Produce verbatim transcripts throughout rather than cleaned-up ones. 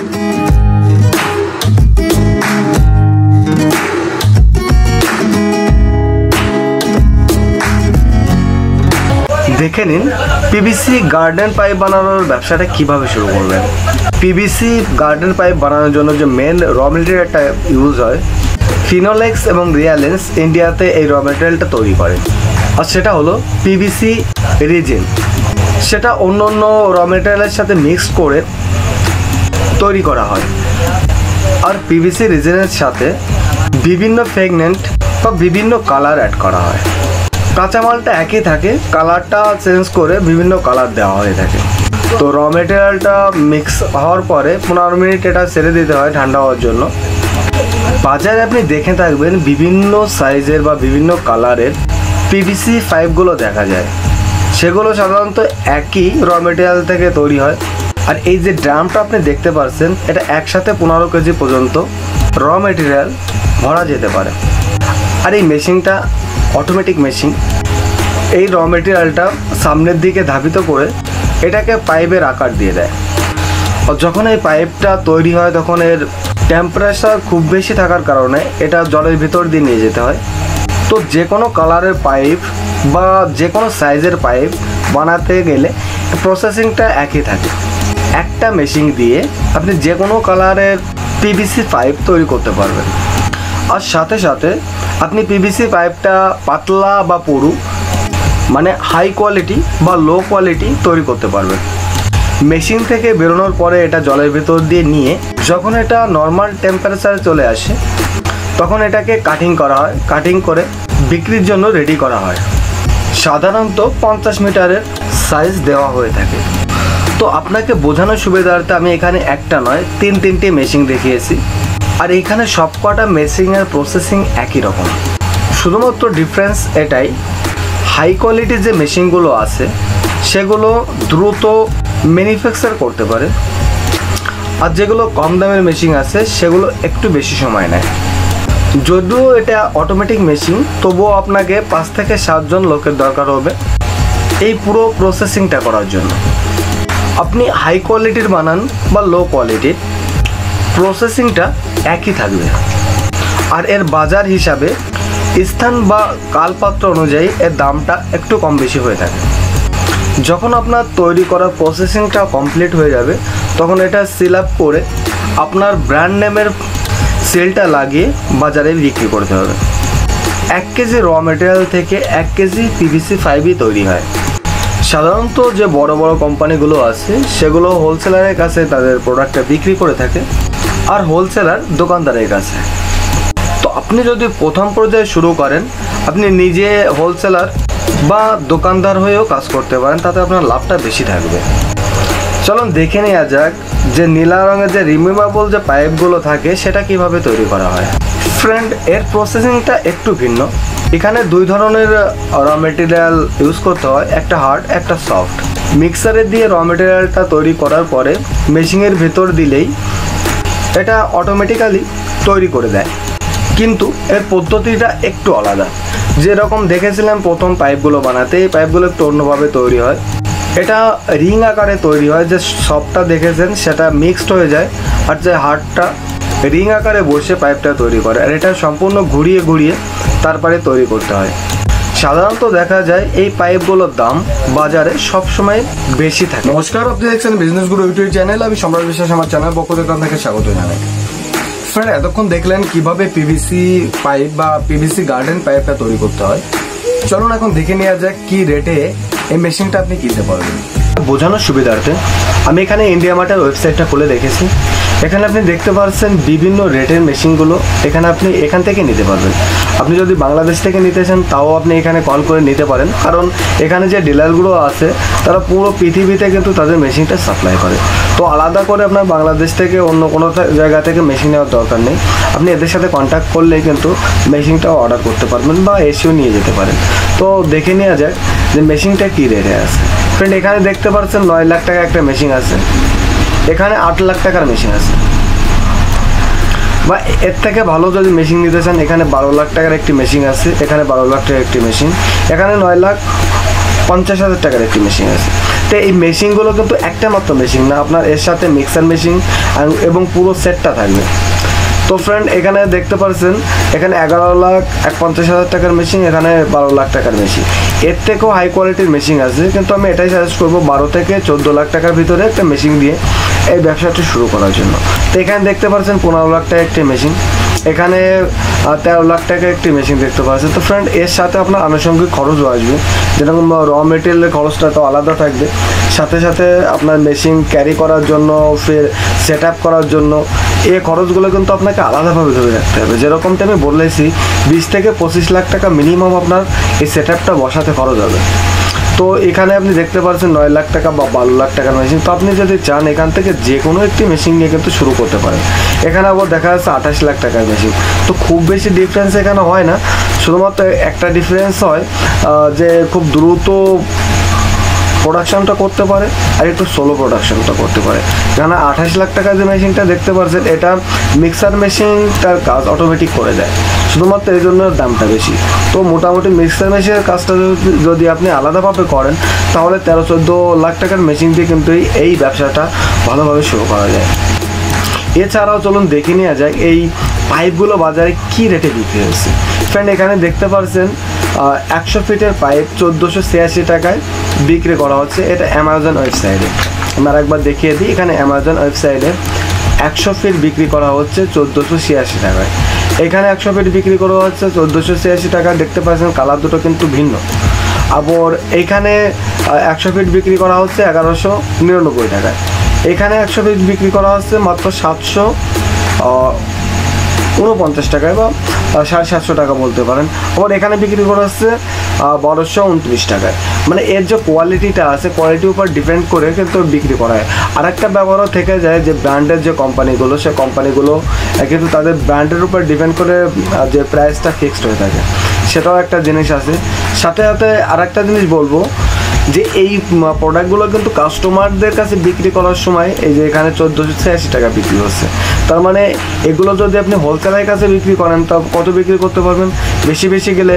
দেখে নিন PVC garden pipe বানানোর ব্যবসাটা কিভাবে শুরু করবেন। পিভিসি গার্ডেন পাইপ বানানোর জন্য যে মেন র মেটেরিয়ালটা ইউজ হয়, ফিনোলেক্স এবং রিয়ালেন্স ইন্ডিয়াতে এই র মেটেরিয়ালটা তৈরি করে, আর সেটা হলো পিভিসি রিজিন। সেটা অন্য অন্য র মেটেরিয়ালের সাথে মিক্স করে তৈরি করা হয়। আর পিভিসি রিজিনের সাথে বিভিন্ন ফ্রেগনেন্ট বা বিভিন্ন কালার অ্যাড করা হয়। কাঁচামালটা একই থাকে, কালারটা চেঞ্জ করে বিভিন্ন কালার দেওয়া হয়ে থাকে। তো র মেটেরিয়ালটা মিক্স হওয়ার পরে পনেরো মিনিট এটা ছেড়ে দিতে হয় ঠান্ডা হওয়ার জন্য। বাজারে আপনি দেখে থাকবেন বিভিন্ন সাইজের বা বিভিন্ন কালারের পিভিসি পাইপগুলো দেখা যায়। সেগুলো সাধারণত একই র মেটেরিয়াল থেকে তৈরি হয়। আর এই যে ড্রামটা আপনি দেখতে পাচ্ছেন, এটা একসাথে পনেরো কেজি পর্যন্ত র মেটেরিয়াল ভরা যেতে পারে। আর এই মেশিনটা অটোমেটিক মেশিন। এই র মেটেরিয়ালটা সামনের দিকে ধাবিত করে এটাকে পাইপের আকার দিয়ে দেয়। আর যখন এই পাইপটা তৈরি হয় তখন এর টেম্পারেচার খুব বেশি থাকার কারণে এটা জলের ভিতর দিয়ে নিয়ে যেতে হয়। তো যে কোনো কালারের পাইপ বা যে কোনো সাইজের পাইপ বানাতে গেলে প্রসেসিংটা একই থাকে। একটা মেশিন দিয়ে আপনি যে কোনো কালারের পিভিসি পাইপ তৈরি করতে পারবেন। আর সাথে সাথে আপনি পিভিসি পাইপটা পাতলা বা পুরু, মানে হাই কোয়ালিটি বা লো কোয়ালিটি তৈরি করতে পারবেন। মেশিন থেকে বেরোনোর পরে এটা জলের ভেতর দিয়ে নিয়ে যখন এটা নর্মাল টেম্পারেচারে চলে আসে তখন এটাকে কাটিং করা হয়। কাটিং করে বিক্রির জন্য রেডি করা হয়। সাধারণত পঞ্চাশ মিটারের সাইজ দেওয়া হয়ে থাকে। তো আপনাকে বোঝানোর সুবিধার্থে আমি এখানে একটা নয় তিন তিনটে মেশিন দেখিয়েছি। আর এখানে সবকটা মেশিনের প্রসেসিং একই রকম, শুধুমাত্র ডিফারেন্স এটাই, হাই কোয়ালিটির যে মেশিনগুলো আছে সেগুলো দ্রুত ম্যানুফ্যাকচার করতে পারে, আর যেগুলো কম দামের মেশিন আছে সেগুলো একটু বেশি সময় নেয়। যদিও এটা অটোমেটিক মেশিন, তবুও আপনাকে পাঁচ থেকে সাতজন লোকের দরকার হবে এই পুরো প্রসেসিংটা করার জন্য। আপনি হাই কোয়ালিটির বানান বা লো কোয়ালিটির, প্রসেসিংটা একই থাকবে। আর এর বাজার হিসাবে স্থান বা কালপাত্র অনুযায়ী এর দামটা একটু কম বেশি হয়ে থাকে। যখন আপনার তৈরি করা প্রসেসিংটা কমপ্লিট হয়ে যাবে তখন এটা সিল আপ করে আপনার ব্র্যান্ড নেমের সেলটা লাগিয়ে বাজারে বিক্রি করতে হবে। এক কেজি র মেটেরিয়াল থেকে এক কেজি পিভিসি পাইপই তৈরি হয়। সাধারণত যে বড় বড় কোম্পানিগুলো আছে সেগুলো হোলসেলারের কাছে তাদের প্রোডাক্টটা বিক্রি করে থাকে, আর হোলসেলার দোকানদারের কাছে। তো আপনি যদি প্রথম পর্যায়ে শুরু করেন, আপনি নিজে হোলসেলার বা দোকানদার হয়েও কাজ করতে পারেন, তাতে আপনার লাভটা বেশি থাকবে। চলুন দেখে নেওয়া যাক যে নীলা রঙের যে রিমুভেবল যে পাইপগুলো থাকে সেটা কিভাবে তৈরি করা হয়। ফ্রেন্ড, এর প্রসেসিংটা একটু ভিন্ন। এখানে দুই ধরনের র মেটেরিয়াল ইউজ করতে হয়, একটা হার্ড একটা সফট। মিক্সারে দিয়ে র মেটেরিয়ালটা তৈরি করার পরে মেশিনের ভেতর দিলেই এটা অটোমেটিক্যালি তৈরি করে দেয়, কিন্তু এর পদ্ধতিটা একটু আলাদা। যেরকম দেখেছিলাম প্রথম পাইপগুলো বানাতে, এই পাইপগুলো একটু অন্যভাবে তৈরি হয়। এটা রিং আকারে তৈরি হয়, যে সবটা দেখেছেন সেটা মিক্সড হয়ে যায়, আর যে হার্ডটা রিং আকারে বসে পাইপটা তৈরি করে, আর এটা সম্পূর্ণ ঘুরিয়ে ঘুরিয়ে তারপরে তৈরি করতে হয়। সাধারণত দেখা যায় এই পাইপগুলোর দাম বাজারে সবসময় বেশি থাকে। নমস্কার, আপনি দেখছেন বিজনেস গুরু ইউটিউব চ্যানেল। আমি সম্রাট বিশ্বাস, আমার চ্যানেল পক্ষ থেকে আপনাকে স্বাগত জানাই। ফ্রেন্ড, এতক্ষণ দেখলেন কিভাবে পিভিসি পাইপ বা পিভিসি গার্ডেন পাইপটা তৈরি করতে হয়। চলুন এখন দেখে নেওয়া যাক কি রেটে এই মেশিনটা আপনি কিনতে পারবেন। বোঝানোর সুবিধার্থে আমি এখানে ইন্ডিয়া মার্টের ওয়েবসাইটটা খুলে দেখেছি। এখানে আপনি দেখতে পাচ্ছেন বিভিন্ন রেটের মেশিনগুলো, এখানে আপনি এখান থেকে নিতে পারবেন। আপনি যদি বাংলাদেশ থেকে নিতে চান তাও আপনি এখানে কল করে নিতে পারেন, কারণ এখানে যে ডিলারগুলো আছে তারা পুরো পৃথিবীতে কিন্তু তাদের মেশিনটা সাপ্লাই করে। তো আলাদা করে আপনার বাংলাদেশ থেকে অন্য কোনো জায়গা থেকে মেশিন নেওয়ার দরকার নেই। আপনি এদের সাথে কন্ট্যাক্ট করলেই কিন্তু মেশিনটাও অর্ডার করতে পারবেন বা এসেও নিয়ে যেতে পারেন। তো দেখে নেওয়া যায় যে মেশিনটা কী রেটে আছে। ফ্রেন্ড, এখানে দেখতে পাচ্ছেন নয় লাখ টাকা একটা মেশিন আছে, এখানে আট লাখ টাকার মেশিন আছে, বা এর থেকে ভালো যদি মেশিন নিতে চান এখানে বারো লাখ টাকার একটি মেশিন আছে, এখানে বারো লাখ টাকার একটি মেশিন, এখানে নয় লাখ পঞ্চাশ হাজার টাকার একটি মেশিন আছে। তো এই মেশিনগুলো কিন্তু একটা মাত্র মেশিন না, আপনার এর সাথে মিক্সার মেশিন এবং পুরো সেটটা থাকবে। তো ফ্রেন্ড এখানে দেখতে পাচ্ছেন এখানে এগারো লাখ এক পঞ্চাশ হাজার টাকার মেশিন, এখানে বারো লাখ টাকার মেশিন। এর থেকেও হাই কোয়ালিটির মেশিন আছে, কিন্তু আমি এটাই সাজেস্ট করবো বারো থেকে চোদ্দো লাখ টাকার ভিতরে একটা মেশিন দিয়ে এই ব্যবসাটি শুরু করার জন্য। তো এখানে দেখতে পাচ্ছেন পনেরো লাখ টাকা একটি মেশিন, এখানে তেরো লাখ টাকা একটি মেশিন দেখতে পাচ্ছেন। তো ফ্রেন্ড এর সাথে আপনার আনুষঙ্গিক খরচও আসবে, যেরকম র মেটেরিয়ালের খরচটা তো আলাদা থাকবে, সাথে সাথে আপনার মেশিন ক্যারি করার জন্য, ফের সেট আপ করার জন্য এই খরচগুলো কিন্তু আপনাকে আলাদাভাবে ধরে রাখতে হবে। যেরকমটা আমি বলেছি বিশ থেকে পঁচিশ লাখ টাকা মিনিমাম আপনার এই সেট আপটা বসাতে খরচ হবে। তো এখানে আপনি দেখতে পাচ্ছেন নয় লাখ টাকা বা বারো লাখ টাকার মেশিন। তো আপনি যদি চান এখান থেকে যে কোনো একটি মেশিন নিয়ে কিন্তু শুরু করতে পারেন। এখানে আবার দেখা যাচ্ছে আঠাশ লাখ টাকার মেশিন। তো খুব বেশি ডিফারেন্স এখানে হয় না, শুধুমাত্র একটা ডিফারেন্স হয় যে খুব দ্রুত প্রোডাকশনটা করতে পারে আর একটু স্লো প্রোডাকশনটা করতে পারে। কেন আঠাশ লাখ টাকার যে মেশিনটা দেখতে পাচ্ছেন এটা মিক্সার মেশিনটার কাজ অটোমেটিক করে দেয়, শুধুমাত্র এই জন্য দামটা বেশি। তো মোটামুটি মিক্সার মেশিনের কাজটা যদি আপনি আলাদাভাবে করেন তাহলে তেরো চোদ্দো লাখ টাকার মেশিন দিয়ে কিন্তু এই ব্যবসাটা ভালোভাবে শুরু করা যায়। এছাড়াও চলুন দেখে নেওয়া যায় এই পাইপগুলো বাজারে কী রেটে বিক্রি হয়েছে। ফ্রেন্ড এখানে দেখতে পাচ্ছেন একশো ফিটের পাইপ চোদ্দোশো ছিয়াশি টাকায় বিক্রি করা হচ্ছে, এটা অ্যামাজন ওয়েবসাইটে। আমরা একবার দেখিয়ে দিই, এখানে অ্যামাজন ওয়েবসাইটে একশো ফিট বিক্রি করা হচ্ছে চোদ্দোশো ছিয়াশি টাকায়। এখানে একশো ফিট বিক্রি করা হচ্ছে চোদ্দোশো ছিয়াশি টাকা, দেখতে পাচ্ছেন কালার দুটো কিন্তু ভিন্ন। আবার এইখানে একশো ফিট বিক্রি করা হচ্ছে এগারোশো নিরানব্বই টাকায়, এখানে একশো ফিট বিক্রি করা হচ্ছে মাত্র সাতশো উনপঞ্চাশ টাকায় বা সাড়ে সাতশো টাকা বলতে পারেন। আবার এখানে বিক্রি করা হচ্ছে বারোশো উনত্রিশ টাকায়। মানে এর যে কোয়ালিটিটা আছে কোয়ালিটির উপর ডিপেন্ড করে কিন্তু বিক্রি করা হয়। আর একটা ব্যাপারও থেকে যায় যে ব্র্যান্ডের যে কোম্পানিগুলো, সে কোম্পানিগুলো কিন্তু তাদের ব্র্যান্ডের উপর ডিপেন্ড করে যে প্রাইসটা ফিক্সড হয়ে থাকে, সেটাও একটা জিনিস আছে। সাথে সাথে আর একটা জিনিস বলবো যে এই প্রোডাক্টগুলো কিন্তু কাস্টমারদের কাছে বিক্রি করার সময় এই যে এখানে চোদ্দোশো ছিয়াশি টাকা বিক্রি হচ্ছে, তার মানে এগুলো যদি আপনি হোলসেলের কাছে বিক্রি করেন তা কত বিক্রি করতে পারবেন? বেশি বেশি গেলে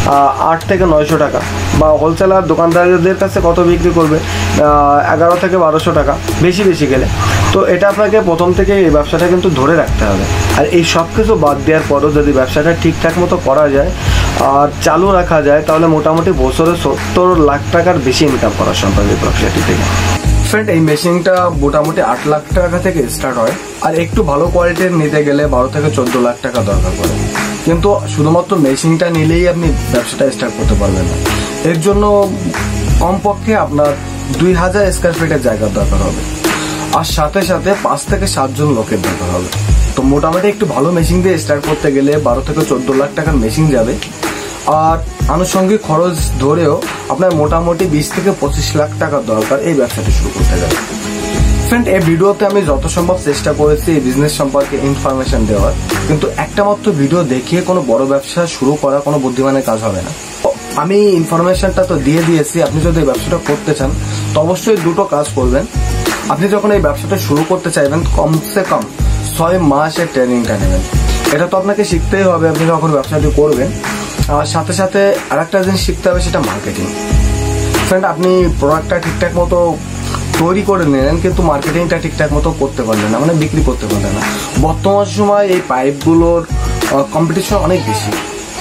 আট থেকে নয়শো টাকা, বা হোলসেলার দোকানদারদের কাছে কত বিক্রি করবে? এগারো থেকে বারোশো টাকা বেশি বেশি গেলে। তো এটা আপনাকে প্রথম থেকে এই ব্যবসাটা কিন্তু ধরে রাখতে হবে। আর এই সব কিছু বাদ দেওয়ার পরও যদি ব্যবসাটা ঠিকঠাক মতো করা যায় আর চালু রাখা যায় তাহলে মোটামুটি বছরে সত্তর লাখ টাকার বেশি ইনকাম করা সম্ভব এই ব্যবসাটি থেকে। ফ্রেন্ড এই মেশিনটা মোটামুটি আট লাখ টাকা থেকে স্টার্ট হয়, আর একটু ভালো কোয়ালিটির নিতে গেলে বারো থেকে চোদ্দ লাখ টাকা দরকার পড়ে। কিন্তু শুধুমাত্র মেশিনটা নিলেই আপনি ব্যবসাটা স্টার্ট করতে পারবেন না, এর জন্য কমপক্ষে আপনার দুই হাজার স্কোয়ার ফিটের জায়গার দরকার হবে, আর সাথে সাথে পাঁচ থেকে সাতজন লোকের দরকার হবে। তো মোটামুটি একটু ভালো মেশিন দিয়ে স্টার্ট করতে গেলে বারো থেকে চোদ্দ লাখ টাকার মেশিন যাবে, আর আনুষঙ্গিক খরচ ধরেও আপনার মোটামুটি বিশ থেকে পঁচিশ লাখ টাকার দরকার এই ব্যবসাটি শুরু করতে গেলে। ফ্রেন্ড এই ভিডিওতে আমি যত সম্ভব চেষ্টা করেছি এই বিজনেস সম্পর্কে ইনফরমেশন দেওয়ার, কিন্তু একটা মাত্র ভিডিও দেখিয়ে কোনো বড় ব্যবসা শুরু করা কোনো বুদ্ধিমানের কাজ হবে না। আমি ইনফরমেশনটা তো দিয়ে দিয়েছি, আপনি যদি এই ব্যবসাটা করতে চান তো অবশ্যই দুটো কাজ করবেন। আপনি যখন এই ব্যবসাটা শুরু করতে চাইবেন কমসে কম ছয় মাসের ট্রেনিংটা নেবেন, এটা তো আপনাকে শিখতেই হবে আপনি যখন ব্যবসাটি করবেন। আর সাথে সাথে আর একটা জিনিস শিখতে হবে, সেটা মার্কেটিং। ফ্রেন্ড আপনি প্রোডাক্টটা ঠিকঠাক মতো তৈরি করে নিলেন কিন্তু মার্কেটিংটা ঠিকঠাক মতো করতে পারলেন না, মানে বিক্রি করতে পারলেন না। বর্তমান সময় এই পাইপগুলোর কম্পিটিশন অনেক বেশি,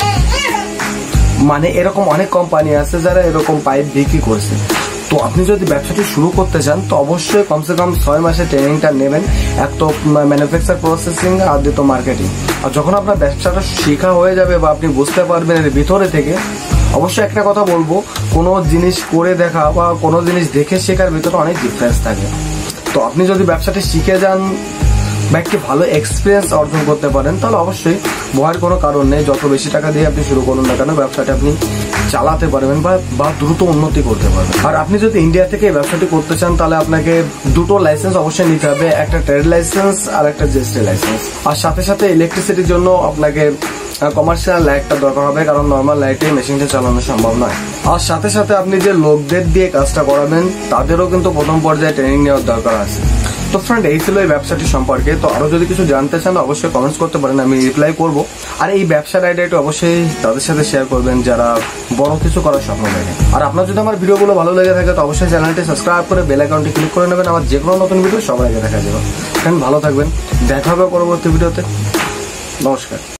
মানে এরকম অনেক কোম্পানি আছে যারা এরকম পাইপ বিক্রি করছে। তো আপনি যদি ব্যবসাটি শুরু করতে চান তো অবশ্যই কমসে কম ছয় মাসের ট্রেনিংটা নেবেন, এক তো ম্যানুফ্যাকচার প্রসেসিং আর দ্বিতীয় মার্কেটিং। আর যখন আপনার ব্যবসাটা শেখা হয়ে যাবে বা আপনি বুঝতে পারবেন এর ভিতরে থেকে, অবশ্যই একটা কথা বলবো, কোনো জিনিস করে দেখা বা কোনো জিনিস দেখে শেখার ভিতরে অনেক ডিফারেন্স থাকে। তো আপনি যদি ব্যবসাটি শিখে যান বা একটি ভালো এক্সপিরিয়েন্স অর্জন করতে পারেন তাহলে অবশ্যই ভয়ের কোনো কারণ নেই। যত বেশি টাকা দিয়ে আপনি শুরু করুন না কেন ব্যবসাটা আপনি চালাতে পারবেন বা বা দ্রুত উন্নতি করতে পারবেন। আর আপনি যদি ইন্ডিয়া থেকে এই ব্যবসাটি করতে চান তাহলে আপনাকে দুটো লাইসেন্স অবশ্যই নিতে হবে, একটা ট্রেড লাইসেন্স আর একটা জিএসটি লাইসেন্স। আর সাথে সাথে ইলেকট্রিসিটির জন্য আপনাকে কমার্শিয়াল লাইটটা দরকার হবে, কারণ নর্মাল লাইটে মেশিনটা চালানো সম্ভব নয়। আর সাথে সাথে আপনি যে লোকদের দিয়ে কাজটা করাবেন তাদেরও কিন্তু প্রথম পর্যায়ে ট্রেনিং নেওয়ার দরকার আছে। তো ফ্রেন্ড, এই ছিল এই ব্যবসাটি সম্পর্কে। তো আরো যদি কিছু জানতে চান অবশ্যই কমেন্টস করতে পারেন, আমি রিপ্লাই করব। আর এই ব্যবসার আইডিয়াটি অবশ্যই তাদের সাথে শেয়ার করবেন যারা বড় কিছু করার স্বপ্ন দেখে। আর আপনার যদি আমার ভিডিওগুলো ভালো লেগে থাকে তো অবশ্যই চ্যানেলটি সাবস্ক্রাইব করে বেল আইকনটি ক্লিক করে নেবেন, আমার যে কোনো নতুন ভিডিও সবার আগে দেখা যাবে। ফ্রেন্ড, ভালো থাকবেন, দেখা হবে পরবর্তী ভিডিওতে। নমস্কার।